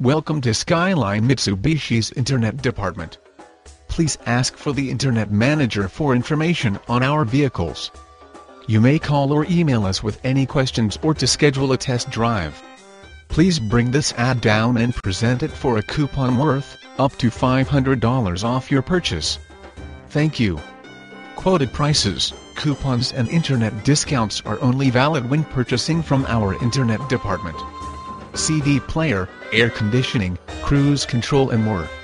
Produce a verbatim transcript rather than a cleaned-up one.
Welcome to Skyline Mitsubishi's Internet Department. Please ask for the Internet Manager for information on our vehicles. You may call or email us with any questions or to schedule a test drive. Please bring this ad down and present it for a coupon worth up to five hundred dollars off your purchase. Thank you. Quoted prices, coupons and internet discounts are only valid when purchasing from our Internet Department. C D player, air conditioning, cruise control and more.